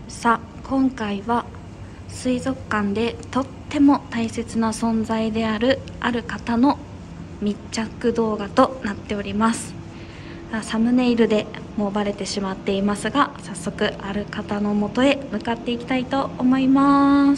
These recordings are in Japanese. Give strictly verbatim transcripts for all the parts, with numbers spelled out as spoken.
さあ今回は水族館でとっても大切な存在であるある方の密着動画となっております。サムネイルでもうバレてしまっていますが、早速ある方の元へ向かっていきたいと思います。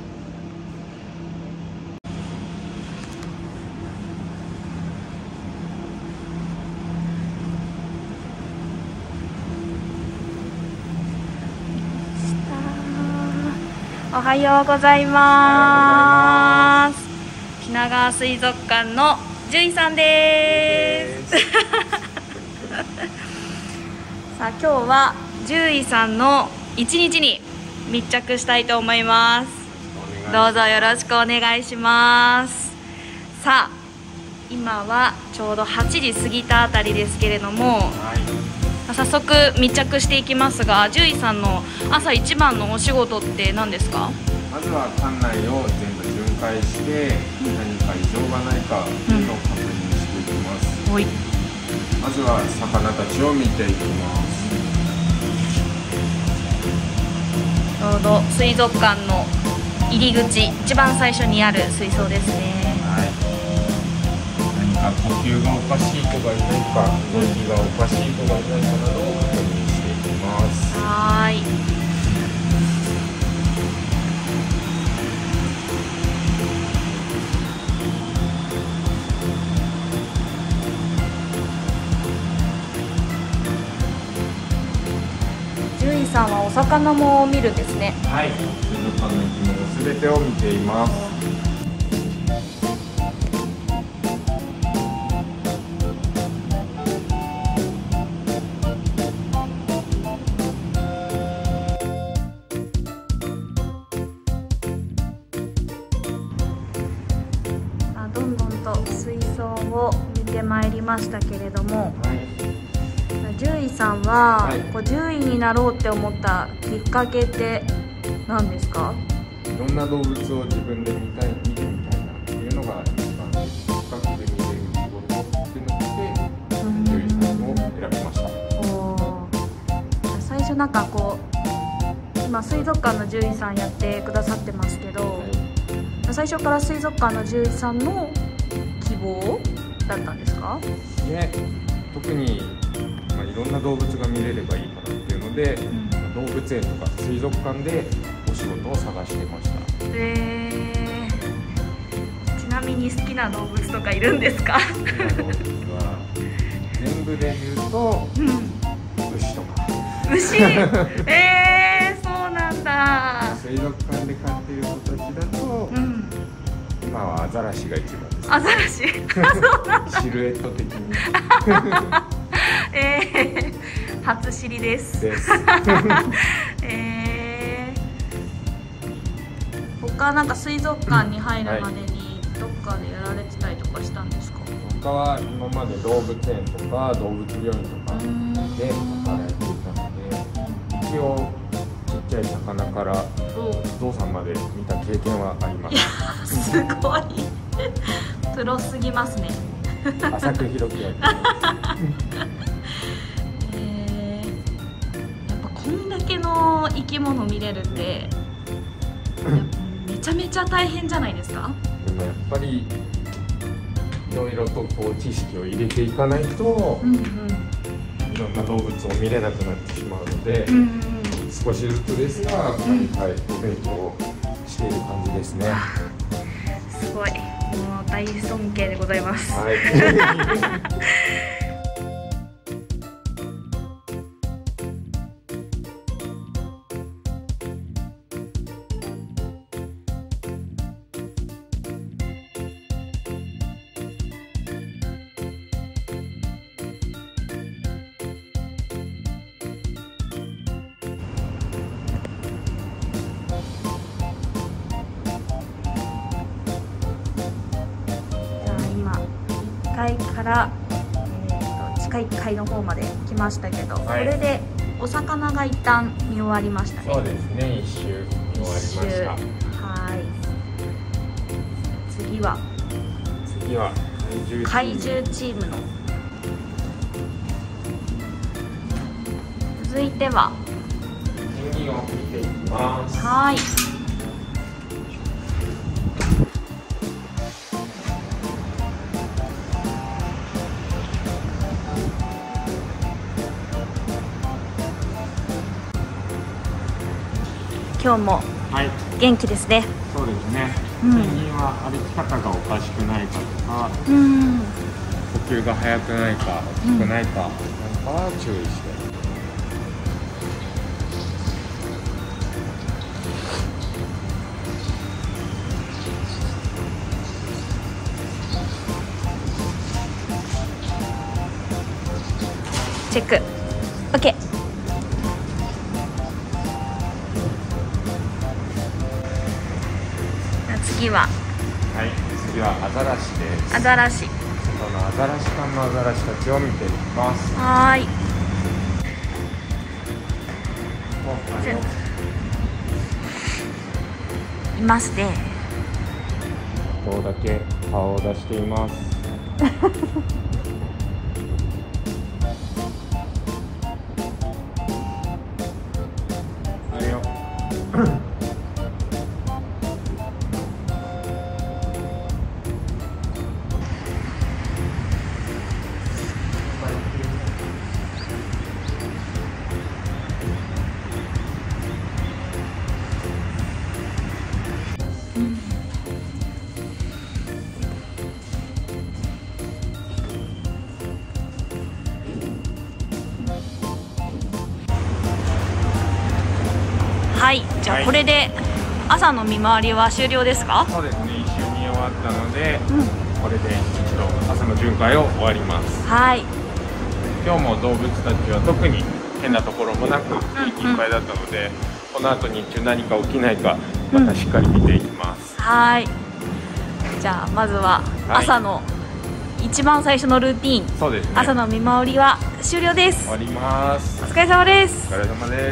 おはようございます。品川水族館の獣医さんです。さあ今日は獣医さんの一日に密着したいと思います。どうぞよろしくお願いします。さあ今はちょうどはちじ過ぎたあたりですけれども、早速密着していきますが、獣医さんの朝一番のお仕事って何ですか？ まずは館内を全部巡回して、何か異常がないかというのを確認していきます。 はい、 まずは魚たちを見ていきます。 ちょうど水族館の入り口、一番最初にある水槽ですね。 はい、何か呼吸がおかしい子がいないか、動きがおかしい子がいないかなどを確認していきます。 はい。獣医さんはお魚も見るんですね。 はい、水族館の生き物すべてを見ています。 どんどんと水槽を見てまいりましたけれども、はい、獣医さんは、はい、こう獣医になろうって思ったきっかけって何ですか？ いろんな動物を自分で見たい、見てみたいなっていうのが一番近くで見れる仕事っていうので、獣医さんを選びました。 おー、最初なんかこう今水族館の獣医さんやってくださってますけど、はい、最初から水族館の獣医さんの希望だったんですか？ いえ、特に、まあ、いろんな動物が見れればいいかなっていうので、うん、動物園とか水族館でお仕事を探してました。 えー、ちなみに好きな動物とかいるんですか？ 好きな動物は全部で言うと、うん、牛とか。 牛？えー、そうなんだ。 水族館で飼っている子たちだと、うん、今はアザラシが一番です。 アザラシ？そうなんだ。 シルエット的に。 えー、初知りです。 です。 えー、他なんか水族館に入るまでにどっかでやられてたりとかしたんですか？ 他は今まで動物園とか動物病院とかで働いていたので、一応ちっちゃい魚からゾウさんまで見た経験はあります。 すごい。プロすぎますね。 浅く広くやってます。 えー、やっぱこんだけの生き物見れるってめちゃめちゃ大変じゃないですか？ でもやっぱりいろいろとこう知識を入れていかないと、うんうん、いろんな動物を見れなくなってしまうので、うんうん、少しずつですが毎回お勉強をしている感じですね。 すごい、もう大尊敬でございます。はいいっかいから、えー、と地下いっかいの方まで来ましたけど、はい、これでお魚が一旦見終わりましたね。 そうですね、一周見終わりました。 はい。次は次は怪獣チームの続いては次を見ていきます。 はい。今日も元気ですね。 そうですね。ペンギンは歩き方がおかしくないかとか、うん、呼吸が速くないか大きくないかなんかは注意して。 チェック。オッケー。次は。 はい、次はアザラシです。 アザラシ。 このアザラシ科のアザラシたちを見ていきます。 はーい。いますね。 顔だけ顔を出しています。あれよ。 はい、じゃあこれで朝の見回りは終了ですか？ そうですね、一周見終わったので、うん、これで一度朝の巡回を終わります。 はい。 今日も動物たちは特に変なところもなくいっぱいだったので、うんうん、この後日中何か起きないかまたしっかり見ていきます。 うん、はい。じゃあまずは朝の一番最初のルーティーン、そうですね、朝の見回りは終了です。 終わります。 お疲れ様です。 お疲れ様です。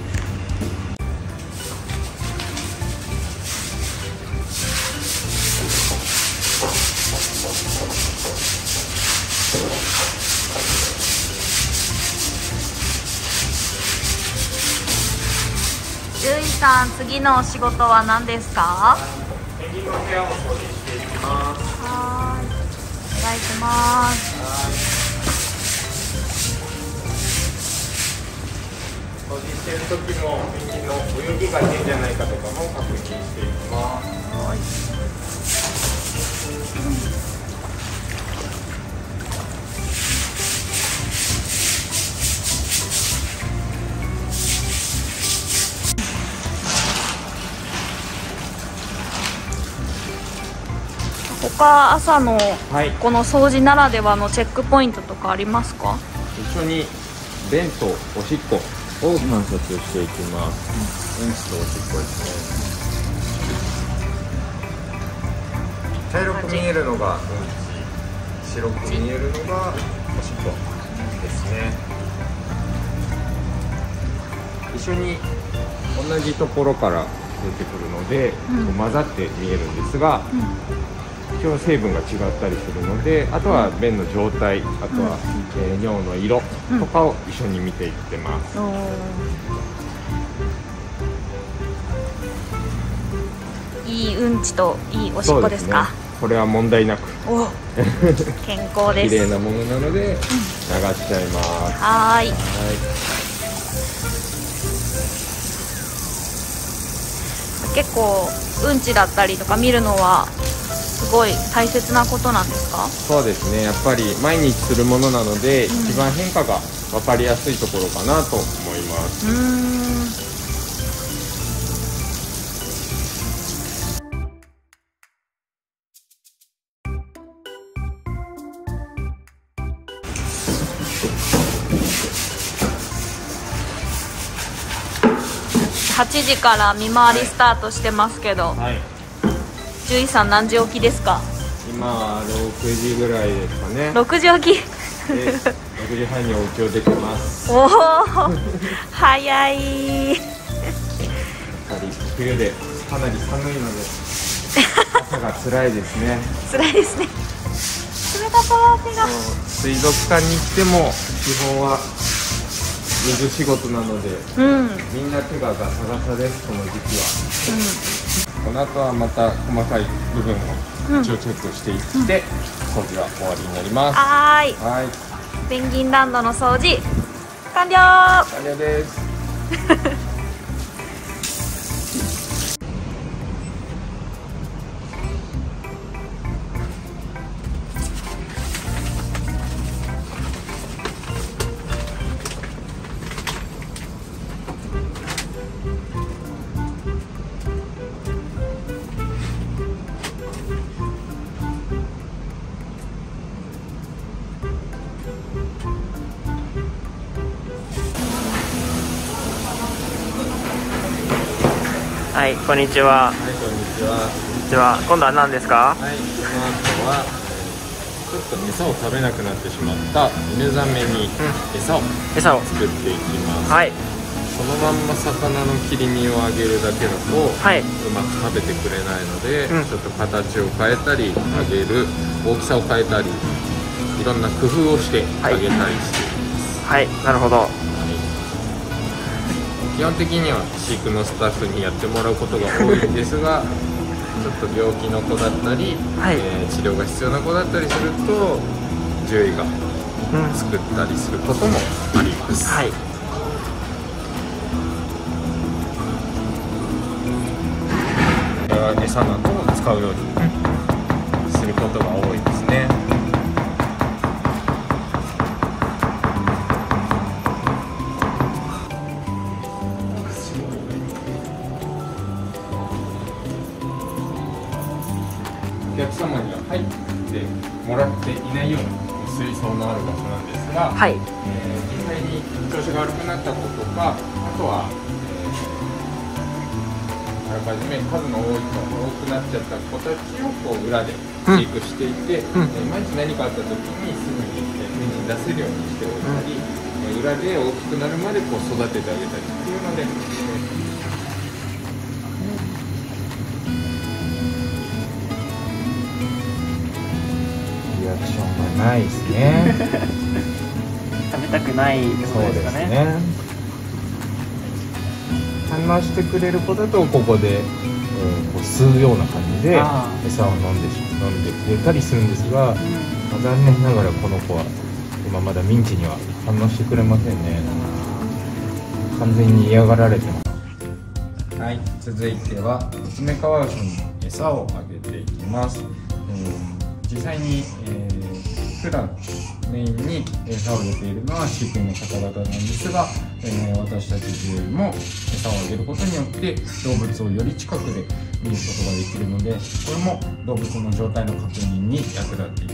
獣医さん、次のお仕事は何ですか？ ペンギンの部屋を掃除していきます。 はい、お願いします。 掃除している時もペンギンの泳ぎが変じゃないかとかも確認していきます。はい。 他朝のはい、 この掃除ならではのチェックポイントとかありますか？ 一緒に便とおしっこを観察していきます。うん、うんちとおしっこですね。茶色く見えるのがうんち、白く見えるのがおしっこですね。一緒に同じところから出てくるので、うん、混ざって見えるんですが、うん、一応成分が違ったりするので、あとは便の状態、あとは、うんえー、尿の色とかを一緒に見ていってます。うん、 いいうんちといいおしっこですか？ そうですね、これは問題なくお健康です。 綺麗なものなので流しちゃいます。 はい。はい、結構うんちだったりとか見るのはすごい大切なことなんですか？ そうですね、やっぱり毎日するものなので、うん、一番変化が分かりやすいところかなと思います。うーん、 はちじから見回りスタートしてますけど、はい、獣医さん何時起きですか？ 今ろくじぐらいですかね。 ろくじ起きでろくじはんにお家を出てます。 おお早い。やっぱり冬でかなり寒いので朝が辛いですね。 辛いですね。冷たさ手が。 水族館に行っても基本は水仕事なので、 うん、 みんな手がガサガサです、この時期は。うん、この後はまた細かい部分を一応チェックしていって、うん、掃除は終わりになります。 はい、 はい、 ペンギンランドの掃除完了。 完了です。 はい、こんにちは。 はい、こんにちは。 こんにちは。今度は何ですか？ はい、この後はちょっと餌を食べなくなってしまった犬ザメに餌を、うん、餌を作っていきます。 はい。 そのまんま魚の切り身をあげるだけだと、はい、うまく食べてくれないので、うん、ちょっと形を変えたり、あげる大きさを変えたり、いろんな工夫をしてあげたりしています。 はい、はい、なるほど。 基本的には飼育のスタッフにやってもらうことが多いんですがちょっと病気の子だったり、はい、えー、治療が必要な子だったりすると獣医が作ったりすることもあります。うん、はい、これは餌などを使うようにすることが多いですね。お客様には入ってもらっていないような水槽のある場所なんですが、はい、えー、実際に調子が悪くなった子とか、あとは、えー、あらかじめ数の多い子多くなっちゃった子たちをこう裏で飼育していて、うん、えー、毎日何かあった時にすぐに手に出せるようにしておいたり、うん、裏で大きくなるまでこう育ててあげたりっていうので、えーリアクションがないですね。 食べたくないってことですかね。そうですね。 反応してくれる子だとここで、えー、こう吸うような感じで餌を飲んで飲んでくれたりするんですが、うん、まあ、残念ながらこの子は今まだミンチには反応してくれませんね。完全に嫌がられてます。はい、続いてはコツメカワウソに餌をあげていきます。えー実際に、えー、普段メインに餌をあげているのは飼育員の方々なんですが、えー、私たち獣医も餌をあげることによって動物をより近くで見ることができるので、これも動物の状態の確認に役立っています。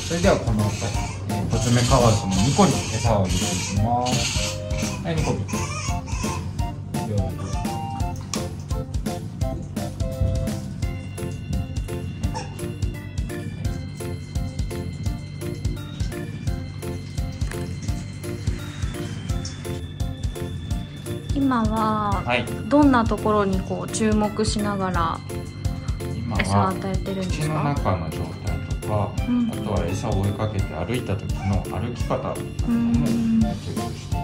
それではこの後、えー、コツメカワウソのニコに餌をあげていきます。はい、ニコビ今はどんなところにこう注目しながら餌を与えてるんですか？ 口の中の状態とか、うん、あとは餌を追いかけて歩いた時の歩き方なんかもチェックしています。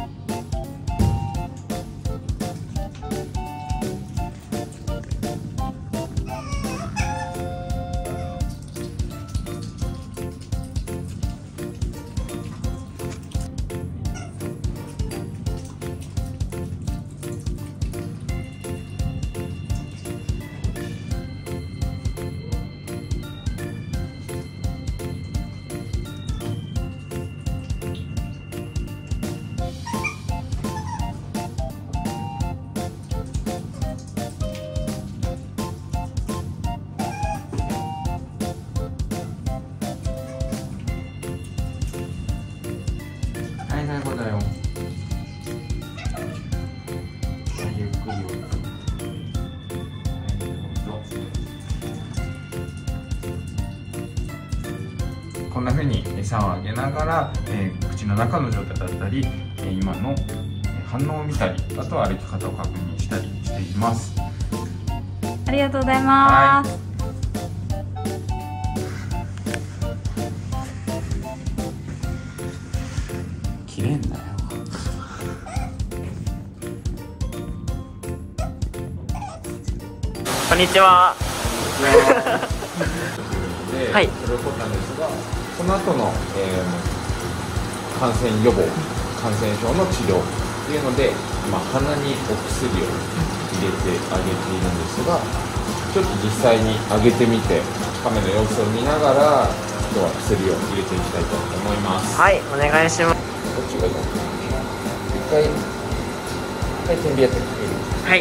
最後だよ。ゆっくりを。はい、どうぞ。こんな風に餌をあげながら、えー、口の中の状態だったり、えー、今の反応を見たり、あとは歩き方を確認したりしています。 ありがとうございます。はい切れんなよ。 にちは。 で、 はい、 それを取ったんですが、その後の、えー、感染予防、感染症の治療っていうので、今鼻にお薬を入れてあげているんですが、ちょっと実際にあげてみて、カメの様子を見ながら、今日は薬を入れていきたいと思います。 はい、お願いします。 どっちがいいかな。一回、一回点鼻やってみる。 はい。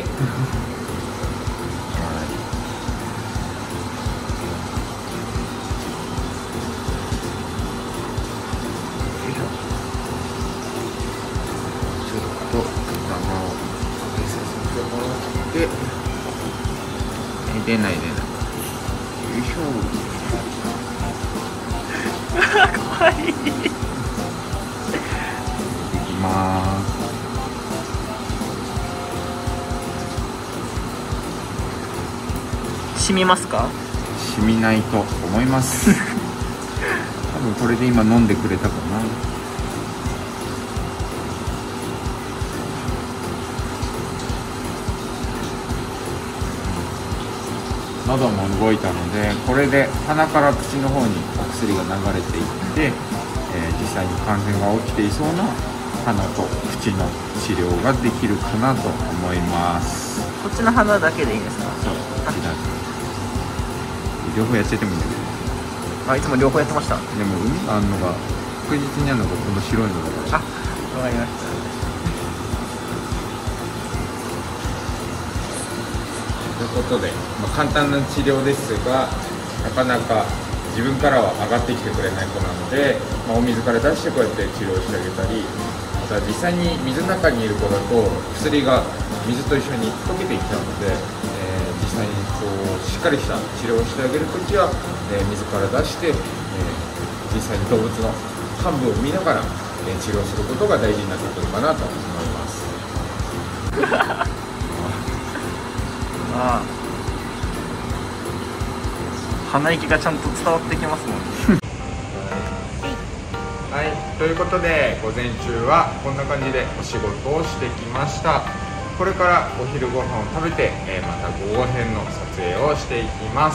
と頭を上げさせてもらって、出ない出ない。よいしょ。 かわいい。 いきます。 染みますか？ 染みないと思います。多分これで今飲んでくれたかな。喉も動いたので、これで鼻から口の方にお薬が流れていって、えー、実際に感染が起きていそうな鼻と口の治療ができるかなと思います。 こっちの鼻だけでいいですか？ そう、こっちだけ。両方やっちゃってもいいんだけど。 あ、いつも両方やってました。 でも海があるのが確実にあるのがこの白いのだから。 あ、わかりました。 ということで、まあ、簡単な治療ですが、なかなか自分からは上がってきてくれない子なので、まあ、お水から出してこうやって治療してあげたり、また実際に水の中にいる子だと薬が水と一緒に溶けていっちゃうので、えー、実際にこうしっかりした治療をしてあげるときは、えー、水から出して、えー、実際に動物の患部を見ながら、えー、治療することが大事になってくるかなと思います。 ああ、鼻息がちゃんと伝わってきますもんね。 はい、ということで午前中はこんな感じでお仕事をしてきました。これからお昼ご飯を食べて、えー、また午後編の撮影をしていきます。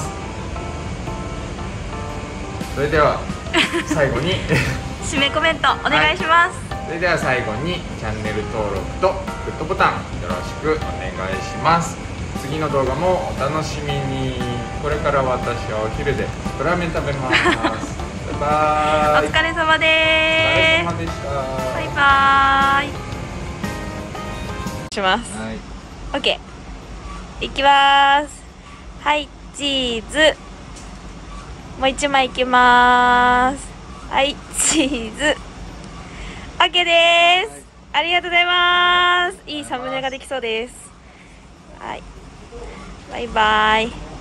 それでは最後に締めコメントお願いします。 はい、それでは最後にチャンネル登録とグッドボタンよろしくお願いします。次の動画もお楽しみに。これから私はお昼でラーメン食べます。バイバーイ。 お疲れ様でお疲れ様でした。 す。バイバーイ。します。 はい。 オッケー。いきます。はい、チーズ。もう一枚いきます。はい、チーズ。オッケーです。ありがとうございます。いいサムネができそうです。はい。バイバイ。